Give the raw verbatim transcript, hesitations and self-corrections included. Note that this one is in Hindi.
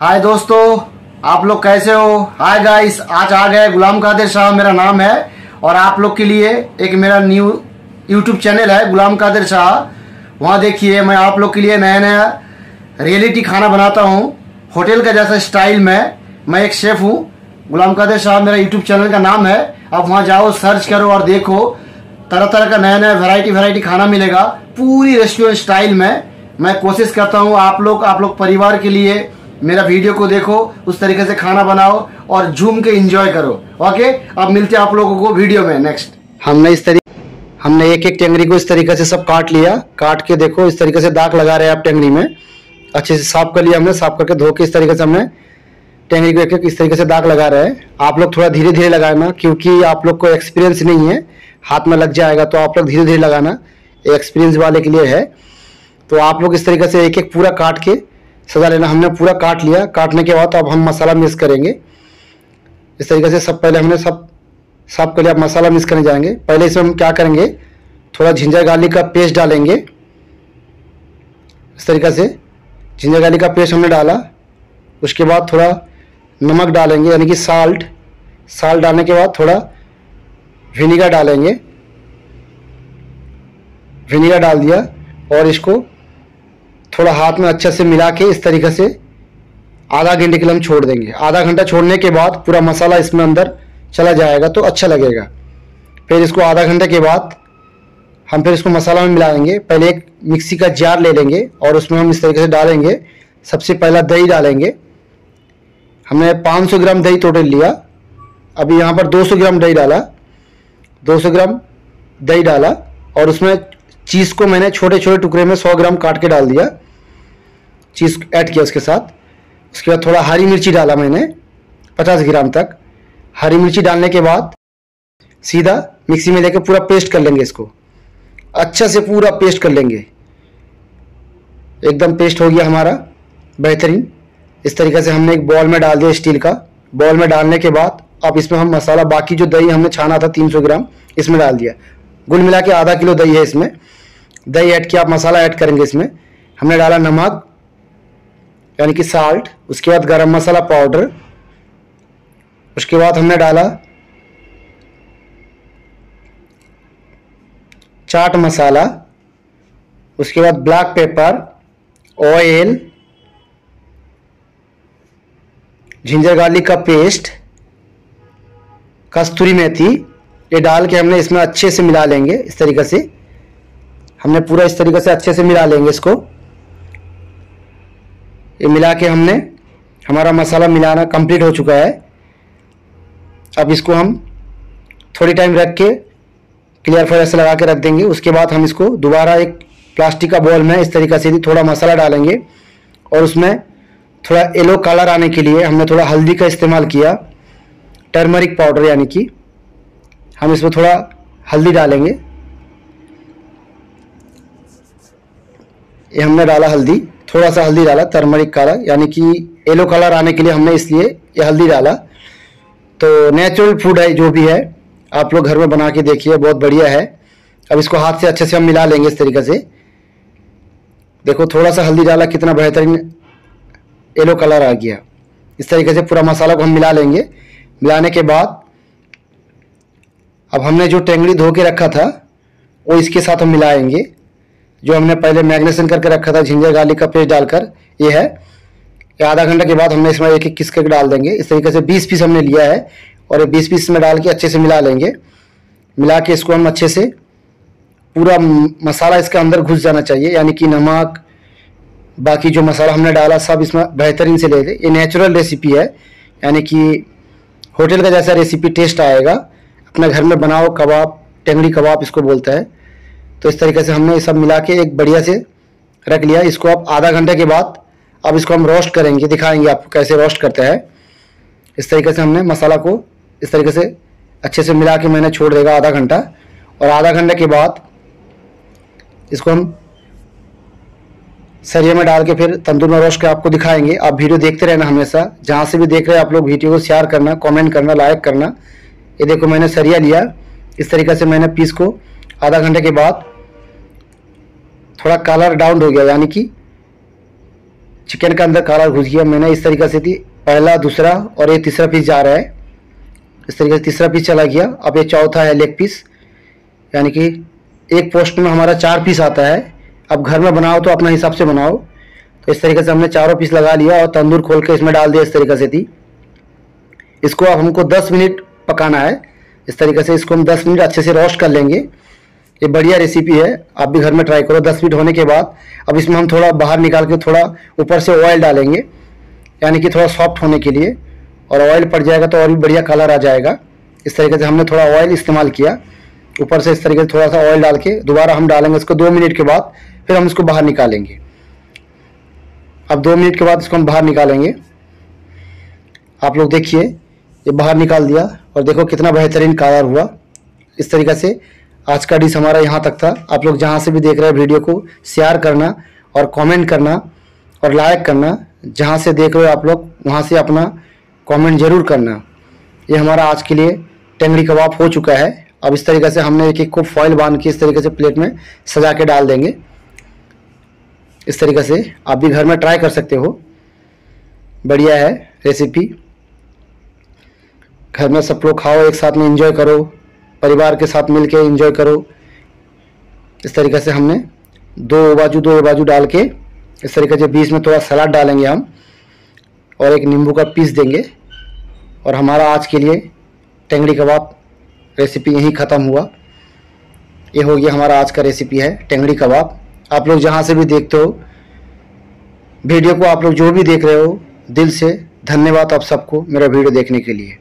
हाय दोस्तों, आप लोग कैसे हो। हाय गाइस, आज आ गए गुलाम कादिर शाह मेरा नाम है और आप लोग के लिए एक मेरा न्यू यूट्यूब चैनल है गुलाम कादिर शाह। वहाँ देखिए मैं आप लोग के लिए नया नया रियलिटी खाना बनाता हूँ होटल का जैसा स्टाइल में। मैं एक शेफ़ हूँ। गुलाम कादिर शाह मेरा यूट्यूब चैनल का नाम है। आप वहाँ जाओ, सर्च करो और देखो, तरह तरह का नया नया वैरायटी वैरायटी खाना मिलेगा पूरी रेस्टोरेंट स्टाइल में। मैं कोशिश करता हूँ आप लोग आप लोग परिवार के लिए मेरा वीडियो को देखो, उस तरीके से खाना बनाओ और झूम के एंजॉय करो। ओके, अब मिलते हैं आप लोगों को वीडियो में नेक्स्ट। हमने इस तरीके हमने एक एक टेंगरी को इस तरीके से सब काट लिया। काट के देखो इस तरीके से दाग लगा रहे हैं आप टेंगरी में। अच्छे से साफ कर लिया हमने। साफ करके धो के इस तरीके से हमने टेंगरी को एक एक इस तरीके से दाग लगा रहे हैं। आप लोग थोड़ा धीरे धीरे लगाना, क्योंकि आप लोग को एक्सपीरियंस नहीं है, हाथ में लग जाएगा, तो आप लोग धीरे धीरे लगाना, एक्सपीरियंस वाले के लिए है। तो आप लोग इस तरीके से एक एक पूरा काट के सजा लेना। हमने पूरा काट लिया। काटने के बाद अब हम मसाला मिक्स करेंगे इस तरीके से। सब पहले हमने सब साफ कर लिया। अब मसाला मिक्स करने जाएंगे। पहले इसमें हम क्या करेंगे, थोड़ा जिंजर गार्लिक का पेस्ट डालेंगे इस तरीके से। जिंजर गार्लिक का पेस्ट हमने डाला। उसके बाद थोड़ा नमक डालेंगे, यानी कि साल्ट। साल्ट डालने के बाद थोड़ा विनीगर डालेंगे। विनीगर डाल दिया और इसको थोड़ा हाथ में अच्छे से मिला के इस तरीके से आधा घंटे के लिए हम छोड़ देंगे। आधा घंटा छोड़ने के बाद पूरा मसाला इसमें अंदर चला जाएगा तो अच्छा लगेगा। फिर इसको आधा घंटे के बाद हम फिर इसको मसाला में मिलाएंगे। पहले एक मिक्सी का जार ले लेंगे और उसमें हम इस तरीके से डालेंगे। सबसे पहला दही डालेंगे। हमने पाँच सौ ग्राम दही टोटल लिया। अभी यहाँ पर दो सौ ग्राम दही डाला। दो सौ ग्राम दही डाला और उसमें चीज़ को मैंने छोटे छोटे टुकड़े में सौ ग्राम काट के डाल दिया। चीज़ ऐड किया उसके साथ। उसके बाद थोड़ा हरी मिर्ची डाला मैंने पचास ग्राम तक। हरी मिर्ची डालने के बाद सीधा मिक्सी में लेके पूरा पेस्ट कर लेंगे। इसको अच्छा से पूरा पेस्ट कर लेंगे। एकदम पेस्ट हो गया हमारा बेहतरीन। इस तरीके से हमने एक बॉल में डाल दिया स्टील का। बॉल में डालने के बाद अब इसमें हम मसाला, बाकी जो दही हमने छाना था तीन सौ ग्राम, इसमें डाल दिया। कुल मिला के आधा किलो दही है इसमें। दही ऐड किया, आप मसाला ऐड करेंगे इसमें। हमने डाला नमक यानी कि साल्ट। उसके बाद गरम मसाला पाउडर। उसके बाद हमने डाला चाट मसाला। उसके बाद black pepper, oil, ginger garlic का पेस्ट, कस्तूरी मेथी, ये डाल के हमने इसमें अच्छे से मिला लेंगे इस तरीके से। हमने पूरा इस तरीके से अच्छे से मिला लेंगे इसको। ये मिला के हमने, हमारा मसाला मिलाना कंप्लीट हो चुका है। अब इसको हम थोड़ी टाइम रख के क्लियर फ्राई से लगा के रख देंगे। उसके बाद हम इसको दोबारा एक प्लास्टिक का बॉल में इस तरीके से थोड़ा मसाला डालेंगे और उसमें थोड़ा येलो कलर आने के लिए हमने थोड़ा हल्दी का इस्तेमाल किया, टर्मरिक पाउडर, यानी कि हम इसमें थोड़ा हल्दी डालेंगे। ये हमने डाला हल्दी, थोड़ा सा हल्दी डाला, टर्मरिक कलर यानी कि येलो कलर आने के लिए हमने इसलिए ये हल्दी डाला। तो नेचुरल फूड है जो भी है, आप लोग घर में बना के देखिए, बहुत बढ़िया है। अब इसको हाथ से अच्छे से हम मिला लेंगे इस तरीके से। देखो थोड़ा सा हल्दी डाला, कितना बेहतरीन येलो कलर आ गया। इस तरीके से पूरा मसाला को हम मिला लेंगे। मिलाने के बाद अब हमने जो टेंगड़ी धो के रखा था वो इसके साथ हम मिलाएंगे। जो हमने पहले मैग्नेशन करके रखा था जिंजर गार्लिक का पेस्ट डालकर, ये है। ये आधा घंटे के बाद हमने इसमें एक एक किस करके डाल देंगे। इस तरीके से बीस पीस हमने लिया है और ये बीस पीस में डाल के अच्छे से मिला लेंगे। मिला के इसको हम अच्छे से पूरा मसाला इसके अंदर घुस जाना चाहिए, यानी कि नमक, बाकी जो मसाला हमने डाला सब इसमें बेहतरीन से ले ले। ये नेचुरल रेसिपी है, यानी कि होटल का जैसा रेसिपी टेस्ट आएगा। अपने घर में बनाओ, कबाब, टेंगड़ी कबाब इसको बोलता है। तो इस तरीके से हमने ये सब मिला के एक बढ़िया से रख लिया। इसको अब आधा घंटे के बाद अब इसको हम रोस्ट करेंगे, दिखाएंगे आपको कैसे रोस्ट करते हैं। इस तरीके से हमने मसाला को इस तरीके से अच्छे से मिला के मैंने छोड़ देगा आधा घंटा। और आधा घंटे के बाद इसको हम सरिये में डाल के फिर तंदूर में रोस्ट के आपको दिखाएंगे। आप वीडियो देखते रहना हमेशा, जहाँ से भी देख रहे हैं आप लोग वीडियो को शेयर करना, कमेंट करना, लाइक करना। ये देखो मैंने सरिया लिया, इस तरीके से मैंने पीस को आधा घंटे के बाद थोड़ा कलर डाउन हो गया, यानी कि चिकन का अंदर कलर घुस गया। मैंने इस तरीके से थी पहला, दूसरा और ये तीसरा पीस जा रहा है। इस तरीके से तीसरा पीस चला गया। अब ये चौथा है लेग पीस, यानी कि एक पोस्ट में हमारा चार पीस आता है। अब घर में बनाओ तो अपना हिसाब से बनाओ। तो इस तरीके से हमने चारों पीस लगा लिया और तंदूर खोल के इसमें डाल दिया इस तरीके से थी। इसको अब हमको दस मिनट पकाना है। इस तरीके से इसको हम दस मिनट अच्छे से रोस्ट कर लेंगे। ये बढ़िया रेसिपी है, आप भी घर में ट्राई करो। दस मिनट होने के बाद अब इसमें हम थोड़ा बाहर निकाल के थोड़ा ऊपर से ऑयल डालेंगे, यानी कि थोड़ा सॉफ्ट होने के लिए। और ऑयल पड़ जाएगा तो और भी बढ़िया कलर आ जाएगा। इस तरीके से हमने थोड़ा ऑयल इस्तेमाल किया ऊपर से। इस तरीके से थोड़ा सा ऑयल डाल के दोबारा हम डालेंगे इसको दो मिनट के बाद। फिर हम इसको बाहर निकालेंगे। अब दो मिनट के बाद इसको हम बाहर निकालेंगे। आप लोग देखिए, ये बाहर निकाल दिया और देखो कितना बेहतरीन कलर हुआ। इस तरीके से आज का डिश हमारा यहाँ तक था। आप लोग जहाँ से भी देख रहे हैं वीडियो को शेयर करना और कमेंट करना और लाइक करना। जहाँ से देख रहे हो आप लोग वहाँ से अपना कमेंट जरूर करना। ये हमारा आज के लिए टेंगड़ी कबाब हो चुका है। अब इस तरीके से हमने एक एक को फॉइल बांध के इस तरीके से प्लेट में सजा के डाल देंगे। इस तरीके से आप भी घर में ट्राई कर सकते हो। बढ़िया है रेसिपी, घर में सब लोग खाओ, एक साथ में एंजॉय करो, परिवार के साथ मिलके एंजॉय करो। इस तरीके से हमने दो बाजू दो बाजू डाल के इस तरीके से बीच में थोड़ा सलाद डालेंगे हम और एक नींबू का पीस देंगे। और हमारा आज के लिए टेंगड़ी कबाब रेसिपी यहीं ख़त्म हुआ। ये हो गया हमारा आज का रेसिपी है टेंगड़ी कबाब। आप लोग जहाँ से भी देखते हो वीडियो को, आप लोग जो भी देख रहे हो, दिल से धन्यवाद आप सबको मेरा वीडियो देखने के लिए।